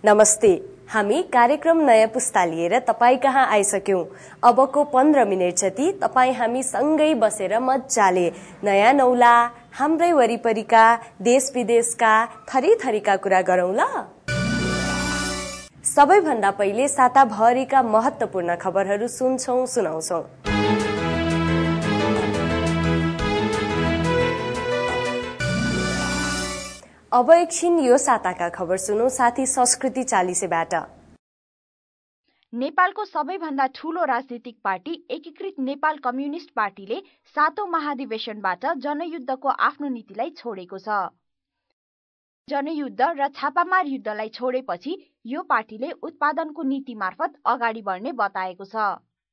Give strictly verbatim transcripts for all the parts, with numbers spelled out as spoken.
नमस्ते। हामी कार्यक्रम नयाँ पुस्ता लिएर तपाई कहाँ आइसक्यौं। अबको पन्ध्र मिनट जति तपाई हामी सँगै बसेर मज्जाले नयाँ नौला, हाम्रै वरिपरिका देश विदेशका थरी थरीका कुरा गरौं ल। सबैभन्दा पहिले साताभरिका महत्वपूर्ण खबरहरू सुन्छौं सुनाउँछौं। अब एकछिन यो साताका खबर सुनौ साथी संस्कृति चालिसेबाट। नेपालको सबैभन्दा ठूलो राजनीतिक पार्टी एकीकृत नेपाल कम्युनिस्ट पार्टीले सातौं महाधिवेशनबाट जनयुद्धको आफ्नो नीतिलाई छोडेको छ। जनयुद्ध र छापामार युद्धलाई छोडेपछि यो पार्टीले उत्पादनको नीति मार्फत अगाडि बढ्ने बताएको छ।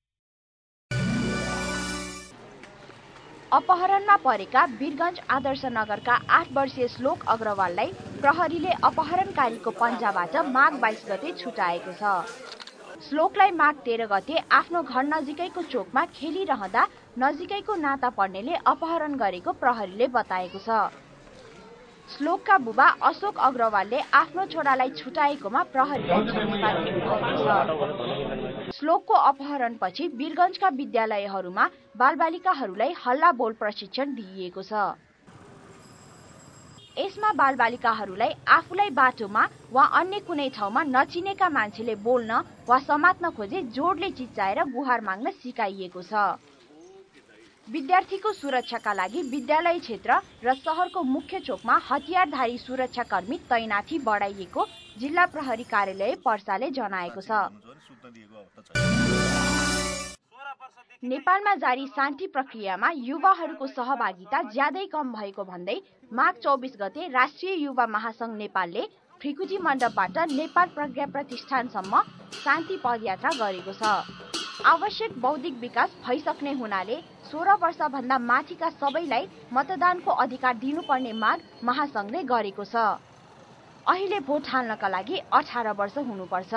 अपहरणमा परेका वीरगञ्ज आदर्श नगरका आठ वर्षीय श्लोक अग्रवाललाई प्रहरीले अपहरणकारीको पन्जाबाट माघ बाइस गते छुटाएको छ। श्लोकलाई माघ तेह्र गते आफ्नो घर नजिकैको चोकमा खेलिरहँदा नजिकैको नाता पर्नेले अपहरण गरेको प्रहरीले बताएको छ। श्लोकका बुबा अशोक अग्रवालले आफ्नो छोरालाई छुटाएकोमा प्रहरीलाई जिम्मेवार दिनुभएको छ। श्लोकको अपहरणपछि वीरगञ्जका विद्यालयहरूमा बालबालिकाहरूलाई हल्ला बोल प्रशिक्षण दिइएको छ। यसमा बालबालिकाहरूलाई आफूलाई बाटोमा वा अन्य कुनै ठाउँमा नचिनेका मान्छेले बोल्न वा समात्न खोजे जोडले चिच्चाएर गुहार माग्न सिकाइएको छ। विद्यार्थीको सुरक्षाका लागि विद्यालय क्षेत्र र शहरको मुख्य चोकमा हतियारधारी सुरक्षाकर्मी तैनाथी बढाइएको जिल्ला प्रहरी कार्यालय पर्साले जनाएको छ। नेपालमा जारी शान्ति प्रक्रियामा युवाहरूको सहभागिता ज्यादै कम भएको भन्दै माघ चौबिस गते राष्ट्रिय युवा महासंघ नेपालले फ्रिकुटी मण्डपबाट नेपाल प्रज्ञा प्रतिष्ठानसम्म शान्ति पदयात्रा गरेको छ। आवश्यक बौद्धिक विकास भइसक्ने हुनाले सोह्र वर्षभन्दा माथिका सबैलाई मतदानको अधिकार दिनुपर्ने माग महासंघले गरेको छ। अहिले भोट हाल्नका लागि अठार वर्ष हुनुपर्छ।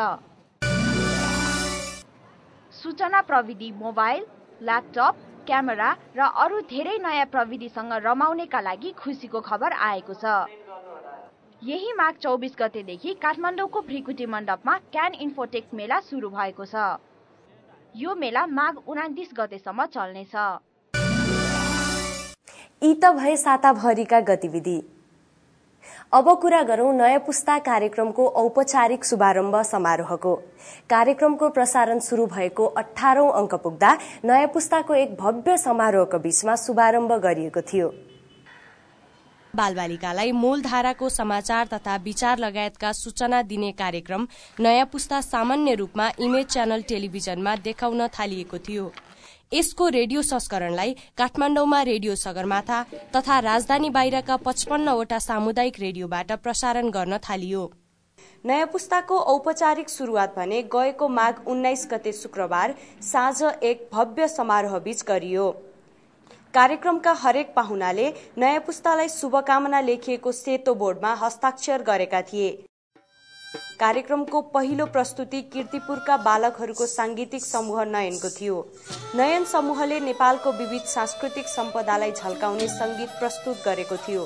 सूचना प्रविधि मोबाइल, ल्यापटप, क्यामेरा र अरू धेरै नयाँ प्रविधिसँग रमाउनेका लागि खुसीको खबर आएको छ। यही माघ चौबिस गतेदेखि काठमाडौँको फ्रिकुटी मण्डपमा क्यान इन्फोटेक मेला सुरु भएको छ। यो मेला माघ उनातिस गतेसम्म चल्नेछ। यी त भए साताभरिका गतिविधि। अब कुरा गरौं नयाँ पुस्ता कार्यक्रमको औपचारिक शुभारम्भ समारोहको। कार्यक्रमको प्रसारण शुरू भएको अठारौं अंक पुग्दा नयाँ पुस्ताको एक भव्य समारोहको बीचमा शुभारम्भ गरिएको थियो। बालबालिकालाई मूलधाराको समाचार तथा विचार लगायतका सूचना दिने कार्यक्रम नयाँ पुस्ता सामान्य रूपमा इमेज च्यानल टेलिभिजनमा देखाउन थालिएको थियो। यसको रेडियो संस्करणलाई काठमाडौँमा रेडियो सगरमाथा तथा राजधानी बाहिरका पचपन्नवटा सामुदायिक रेडियोबाट प्रसारण गर्न थालियो। नयाँ पुस्ताको औपचारिक शुरूआत भने गएको माघ उन्नाइस गते शुक्रबार साँझ एक भव्य समारोह बीच गरियो। कार्यक्रमका हरेक पाहुनाले नयाँ पुस्तालाई शुभकामना लेखिएको सेतो बोर्डमा हस्ताक्षर गरेका थिए। कार्यक्रमको पहिलो प्रस्तुति कीर्तिपुरका बालकहरूको सांगीतिक समूह नयनको थियो। नयन समूहले नेपालको विविध सांस्कृतिक सम्पदालाई झल्काउने संगीत प्रस्तुत गरेको थियो।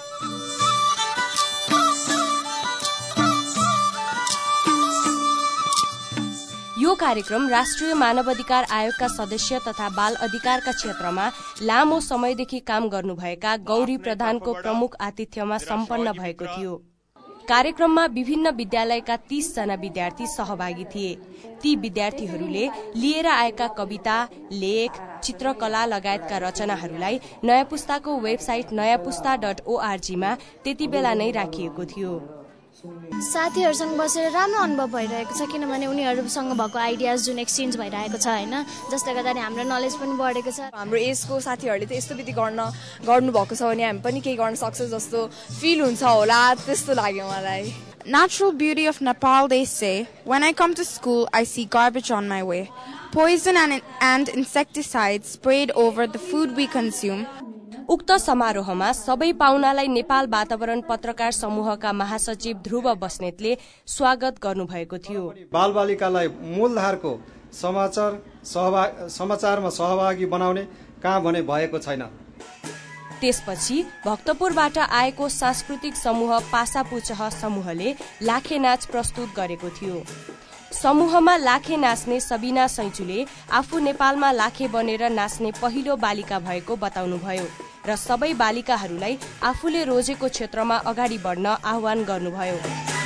यो कार्यक्रम राष्ट्रिय मानवाधिकार आयोगका सदस्य तथा बाल अधिकारका क्षेत्रमा लामो समयदेखि काम गर्नुभएका गौरी प्रधानको प्रमुख आतिथ्यमा सम्पन्न भएको थियो। कार्यक्रममा विभिन्न विद्यालयका तीस जना विद्यार्थी सहभागी थिए। ती विद्यार्थीहरूले लिएर आएका कविता, लेख, चित्रकला लगायतका रचनाहरूलाई नयाँ पुस्ताको वेबसाइट नयाँ पुस्ता डट ओआरजीमा त्यति बेला नै राखिएको थियो। साथीहरूसँग बसेर राम्रो अनुभव भइरहेको छ, किनभने उनीहरूसँग भएको आइडियाज जुन एक्सचेन्ज भइरहेको छ होइन, जसले गर्दाखेरि हाम्रो नलेज पनि बढेको छ। हाम्रो एजको साथीहरूले त यस्तो विधि गर्न गर्नुभएको छ भने हामी पनि केही गर्न सक्छ जस्तो फिल हुन्छ होला, त्यस्तो लाग्यो मलाई। Natural beauty of Nepal, they say. When I come to school, I see garbage on my way. Poison and, and insecticides sprayed over the food we consume. उक्त समारोहमा सबै पाहुनालाई नेपाल वातावरण पत्रकार समूहका महासचिव ध्रुव बस्नेतले स्वागत गर्नुभएको थियो। बालबालिकालाई मूलधारको समाचार सहभागी समाचारमा सहभागी बनाउने काम भने भएको छैन। त्यसपछि भक्तपुरबाट आएको सांस्कृतिक समूह पासापुचह समूहले लाखे नाच प्रस्तुत गरेको थियो। समूहमा लाखे नाच्ने सबिना सैचुले आफू नेपालमा लाखे बनेर नाच्ने पहिलो बालिका भएको बताउनुभयो र सबै बालिकाहरूलाई आफूले रोजेको क्षेत्रमा अगाडि बढ्न आह्वान गर्नुभयो।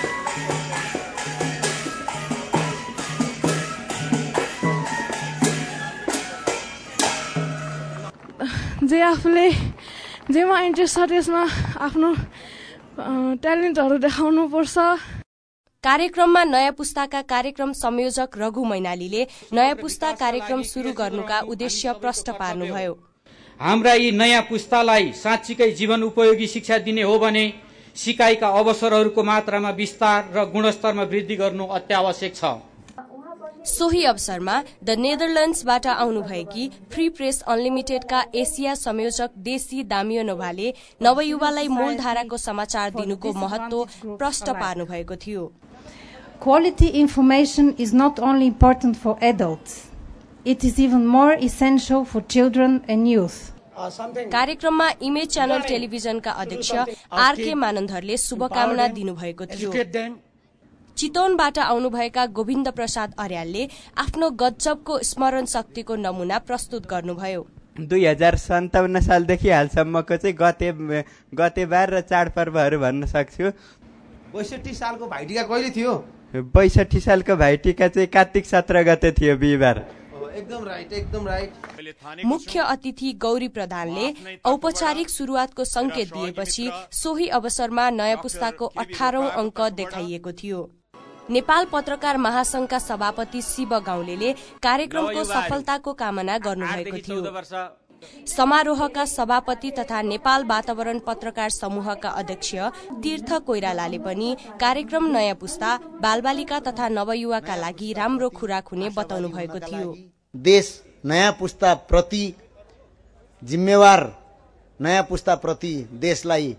जे आफूले जेमा इन्ट्रेस्ट छ त्यसमा आफ्नो ट्यालेन्टहरू देखाउनुपर्छ। कार्यक्रममा नयाँ पुस्ताका कार्यक्रम संयोजक रघु मैनालीले नयाँ पुस्ता कार्यक्रम शुरू गर्नुका उद्देश्य प्रष्ट पार्नुभयो। हाम्रा यी नयाँ पुस्तालाई साँच्चीकै जीवन उपयोगी शिक्षा दिने हो भने सिकाइका अवसरहरूको मात्रामा विस्तार र गुणस्तरमा वृद्धि गर्नु अत्यावश्यक छ। सोही अवसरमा द नेदरल्याण्ड्सबाट आउनुभएकी फ्री प्रेस अनलिमिटेडका एसिया संयोजक देशी दामियोनोभाले नवयुवालाई मूलधाराको समाचार दिनुको महत्व प्रष्ट पार्नु भएको थियो। Quality information is not only important for adults, it is even more essential for children and youth. कार्यक्रममा इमेज च्यानल टेलिभिजनका अध्यक्ष आरके मानन्धरले शुभकामना दिनुभएको थियो। चितवनबाट आउनुभएका गोविन्द प्रसाद अर्यालले आफ्नो गजबको स्मरण शक्तिको नमुना प्रस्तुत गर्नुभयो। दुई हजार सन्ताउन्न सालदेखि हालसम्मको चाहिँ गते गतेबार र चाडपर्वहरू भन्न सक्छु। बैसठी सालको भाइटिका कहिले थियो? बैसठी सालको भाइटिका चाहिँ कार्तिक सत्र गते थियो, बिहिबार। एकदम राइट, एकदम राइट। मुख्य अतिथि गौरी प्रधानले औपचारिक सुरुवातको संकेत दिएपछि सोही अवसरमा नयाँ पुस्ताको अठारौं अंक देखाइएको थियो। नेपाल पत्रकार महासंघका सभापति शिव गाउँलेले कार्यक्रमको सफलताको कामना गर्नुभएको थियो। समारोहका सभापति तथा नेपाल वातावरण पत्रकार समूहका अध्यक्ष तीर्थ कोइरालाले पनि कार्यक्रम नयाँ पुस्ता, बालबालिका तथा नवयुवाका लागि राम्रो खुराक हुने बताउनु भएको थियो। देश नयाँ पुस्ता प्रति जिम्मेवार, नयाँ पुस्ता प्रति देशलाई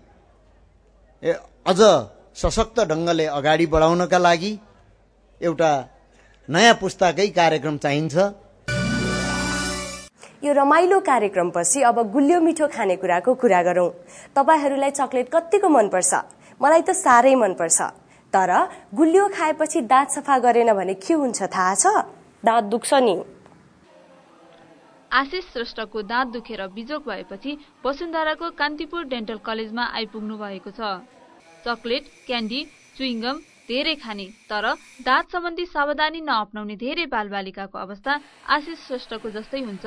अझ सशक्त ढंगले अगाडि बढाउनका लागि एउटा नयाँ पुस्ताकै कार्यक्रम चाहिन्छ। यो रमाइलो कार्यक्रमपछि अब गुलियो मिठो खानेकुराको कुरा गरौं। तपाईहरूलाई चकलेट कतिको मनपर्छ? मलाई त साह्रै मनपर्छ। तर गुलियो खाएपछि दाँत सफा गरेन भने के हुन्छ थाहा छ? दाँत दुख्छ नि। आशिष श्रेष्ठको दाँत दुखेर बिजोग भएपछि वसुन्धराको कान्तिपुर डेन्टल कलेजमा आइपुग्नु भएको छ। चकलेट, क्यान्डी, चुइङ्गम धेरै खाने तर दाँत सम्बन्धी सावधानी नअप्नाउने धेरै बालबालिकाको अवस्था आशिष श्रेष्ठको जस्तै हुन्छ।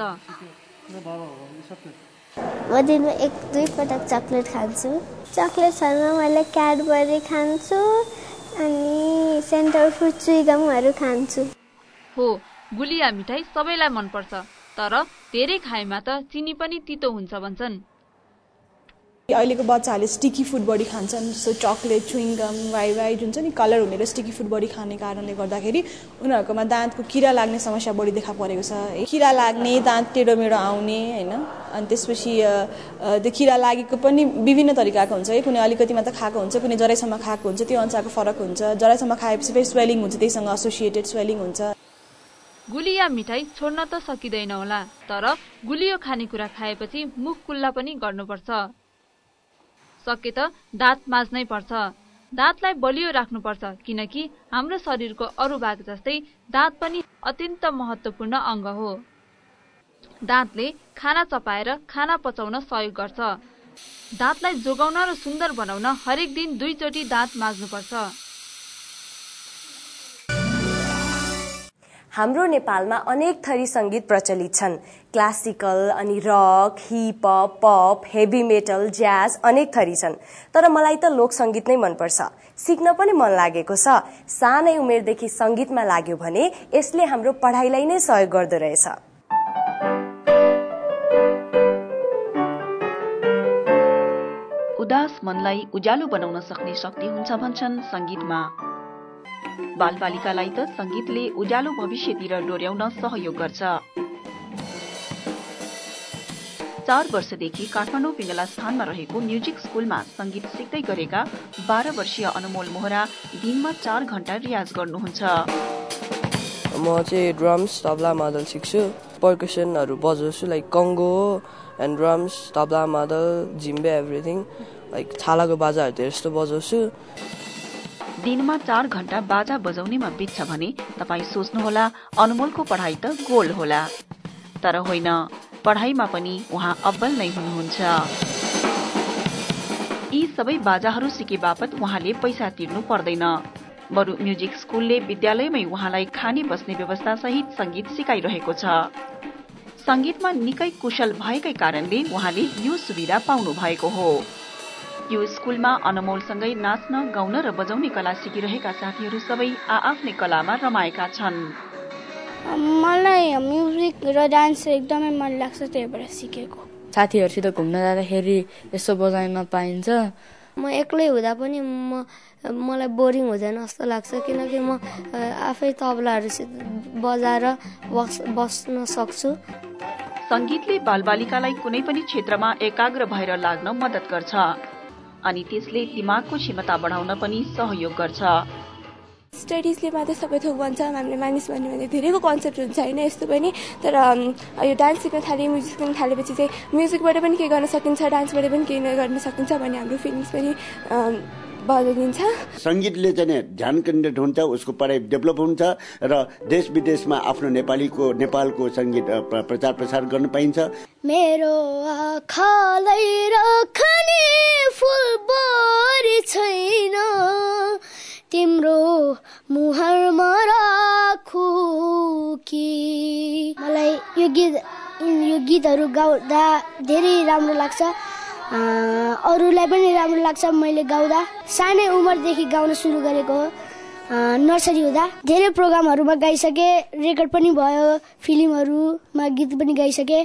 म दिनमा एक दुई पटक चकलेट खान्छु। चकलेटहरूमा मैले क्याडबरी खान्छु अनि सेन्टर फ्रुट चुइगमहरू खान्छु। हो, गुलिया मिठाई सबैलाई मनपर्छ तर धेरै खाएमा त चिनी पनि तितो हुन्छ भन्छन्। अहिलेको बच्चाहरूले स्टिकी फुड बढी खान्छन्, जस्तो चकलेट, चुइङ्गम, वाइ वाइ जुन छ नि कलर हुने र स्टिकी फुड बढी खाने कारणले गर्दाखेरि उनीहरूकोमा दाँतको किरा लाग्ने समस्या बढी देखा परेको छ। किरा लाग्ने, दाँत टेढो मेढो आउने हैन, अनि त्यसपछि त्यो किरा लागेको पनि विभिन्न तरिकाको हुन्छ। कुनै अलिकति मात्र खाएको हुन्छ, कुनै जराइसम्म खाएको हुन्छ, त्यो अनुसारको फरक हुन्छ। जराइसम्म खाएपछि फेरि स्वेलिङ हुन्छ, त्यहीसँग एसोसिएटेड स्वेलिङ हुन्छ। गुलिया मिठाई छोड्न त सकिँदैन होला तर गुलियो खानेकुरा खाएपछि मुख कुल्ला पनि गर्नुपर्छ। सके त दाँत माझ्नै पर्छ। दाँतलाई बलियो राख्नुपर्छ किनकि हाम्रो शरीरको अरू भाग जस्तै दाँत पनि अत्यन्त महत्त्वपूर्ण अङ्ग हो। दाँतले खाना चपाएर खाना पचाउन सहयोग गर्छ। दाँतलाई जोगाउन र सुन्दर बनाउन हरेक दिन दुईचोटि दाँत माझ्नुपर्छ। हाम्रो नेपालमा अनेक थरी संगीत प्रचलित छन्। क्लासिकल अनि rock, hip hop, pop, heavy metal, jazz अनेक थरी छन्। तर मलाई त लोक संगीत नै मनपर्छ। सिक्न पनि मन लागेको छ। सानै उमेरदेखि संगीतमा लाग्यो भने यसले हाम्रो पढाइलाई नै सहयोग गर्दो रहेछ। उदास मनलाई उज्यालो बनाउन सक्ने शक्ति हुन्छ भन्छन् संगीतमा। बालबालिकालाई त संगीतले उज्यालो भविष्यतिर डोर्याउन सहयोग गर्छ। चार वर्षदेखि काठमाडौँ पिङ्गला स्थानमा रहेको म्युजिक स्कुलमा संगीत सिक्दै गरेका बाह्र वर्षीय अनमोल मोहरा दिनमा चार घण्टा रियाज गर्नुहुन्छ। म चाहिँ ड्रम्स, तबला, मादल सिक्छु। पर्कसनहरू बजाउँछु, like conga, and drums, tabla, madal, djembe, everything like छालाको बाजाहरू धेरै जस्तो बजाउँछु। दिनमा चार घण्टा बाजा बजाउनेमा बित्छ भने तपाईँ सोच्नुहोला अनमोलको पढाइ त गोल्ड होला, तर होइन, पढाइमा पनि उहाँ अब्बल नै हुनुहुन्छ। यी सबै बाजाहरू सिके बापत उहाँले पैसा तिर्नु पर्दैन, बरु म्युजिक स्कूलले विद्यालयमै उहाँलाई खाने बस्ने व्यवस्था सहित संगीत सिकाइरहेको छ। संगीतमा निकै कुशल भएकै कारणले उहाँले यो सुविधा पाउनु भएको हो। यो स्कूलमा अनमोलसँगै नाच्न, गाउन र बजाउने कला सिकिरहेका साथीहरू सबै आआफ्नै कलामा रमाएका छन्। मलाई म्युजिक र डान्स एकदमै मन लाग्छ, त्यही भएर सिकेको। साथीहरूसित घुम्न जाँदाखेरि यसो बजाउन पाइन्छ। म एक्लै हुँदा पनि म मलाई बोरिङ हुँदैन जस्तो लाग्छ, किनकि म आफै तबलाहरूसित बजाएर बस बस्न सक्छु। संगीतले बालबालिकालाई कुनै पनि क्षेत्रमा एकाग्र भएर लाग्न मद्दत गर्छ अनि त्यसले दिमागको क्षमता बढाउन पनि सहयोग गर्छ। स्टडिजले मात्रै सबै थोक भन्छ हामीले, मानिस भन्ने भने धेरैको कन्सेप्ट हुन्छ होइन यस्तो पनि, तर यो डान्स सिक्न थालेँ, म्युजिक सिक्न थालेपछि चाहिँ म्युजिकबाट पनि केही गर्न सकिन्छ, डान्सबाट पनि केही गर्न सकिन्छ भन्ने हाम्रो फिलिङ्स पनि बदलिन्छ। संगीतले चाहिँ ध्यान केन्द्रित हुन्छ, उसको पढाइ डेभलप हुन्छ र देश विदेशमा आफ्नो नेपालीको नेपालको संगीत प्रचार प्रसार गर्न पाइन्छ। मेरो आँखालाई राख्ने फुलबारी छैन, तिम्रो मुहारमा राखु कि। मलाई यो गीत यो गीतहरू गाउँदा धेरै राम्रो लाग्छ, अरूलाई पनि राम्रो लाग्छ। मैले गाउँदा सानै उमेरदेखि गाउन सुरु गरेको हो, नर्सरी हुँदा धेरै प्रोग्रामहरूमा गाइसके, रेकर्ड पनि भयो, फिल्महरूमा गीत पनि गाइसके।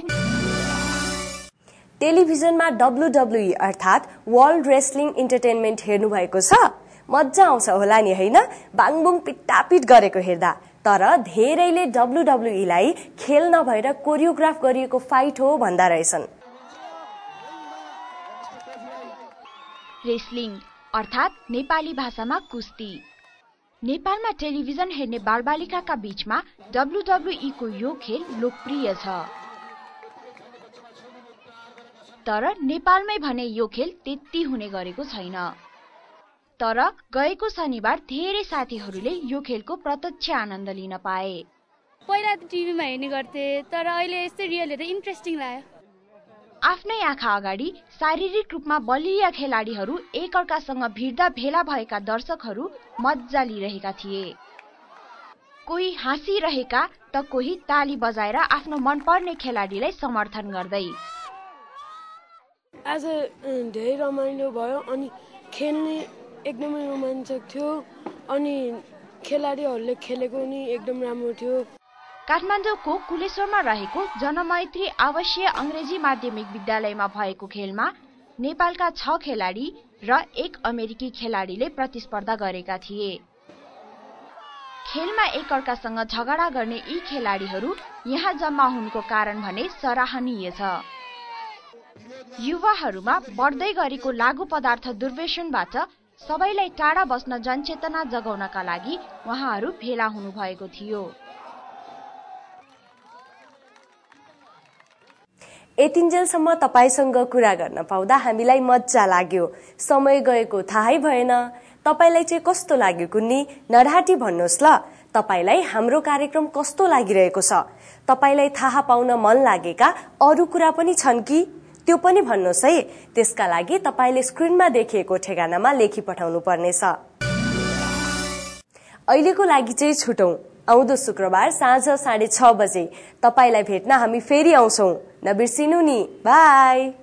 टेलिभिजनमा डब्ल्युडब्ल्युई अर्थात् वर्ल्ड रेस्लिङ इन्टरटेनमेन्ट हेर्नु भएको छ? मजा आउँछ होला नि होइन, बाङबुङ पिट्टापिट गरेको हेर्दा। तर धेरैले डब्ल्युडब्ल्युईलाई खेल नभएर कोरियोग्राफ गरिएको फाइट हो भन्दा रहेछन्। रेस्लिङ अर्थात् नेपाली भाषामा कुस्ती। नेपालमा टेलिभिजन हेर्ने बालबालिकाका बीचमा डब्ल्युडब्ल्युई को यो खेल लोकप्रिय छ, तर नेपालमै भने यो खेल त्यति हुने गरेको छैन। तर गएको शनिबार धेरै साथीहरूले यो खेलको प्रत्यक्ष आनन्द लिन पाए। पहिला त टिभीमा हेर्ने गर्थे, तर अहिले यस्तै रियल हेर्दा इन्ट्रेस्टिङ लाग्यो। आफ्नै आँखा अगाडि शारीरिक रूपमा बलिया खेलाडीहरू एकअर्कासँग भिड्दा भेला भएका दर्शकहरू मजा लिइरहेका थिए। कोही हाँसिरहेका त कोही ताली बजाएर आफ्नो मनपर्ने खेलाडीलाई समर्थन गर्दै। आज धेरै रमाइलो भयो अनि खेल्ने एकदमै रोमाञ्चक थियो अनि खेलाडीहरूले खेलेको नि एकदम राम्रो थियो। काठमाडौँको कुलेश्वरमा रहेको जनमैत्री आवासीय अंग्रेजी माध्यमिक विद्यालयमा भएको खेलमा नेपालका छ खेलाडी र एक अमेरिकी खेलाडीले प्रतिस्पर्धा गरेका थिए। खेलमा एकअर्कासँग झगडा गर्ने यी खेलाडीहरू यहाँ जम्मा हुनुको कारण भने सराहनीय छ। युवाहरूमा बढ्दै गरेको लागू पदार्थ दुर्व्यसनबाट सबैलाई टाढा बस्न जनचेतना जगाउनका लागि उहाँहरू भेला हुनु भएको थियो। यतिन्जेलसम्म तपाईसँग कुरा गर्न पाउँदा हामीलाई मजा लाग्यो। समय गएको थाहै भएन। तपाईलाई चाहिँ कस्तो लाग्यो कुन्नी? नढाटी भन्नुहोस् ल। तपाईलाई हाम्रो कार्यक्रम कस्तो लागिरहेको छ? तपाईलाई थाहा पाउन मन लागेका अरू कुरा पनि छन् कि? त्यो पनि भन्नुहोस् है। त्यसका लागि तपाईले स्क्रिनमा देखिएको ठेगानामा लेखी पठाउनु पर्नेछ। अहिलेको लागि चाहिँ छुटौं। आउँदो शुक्रबार साँझ साढे छ बजे तपाईलाई भेट्न हामी फेरि आउँछौं। नबिर्सिनु नि। बाई।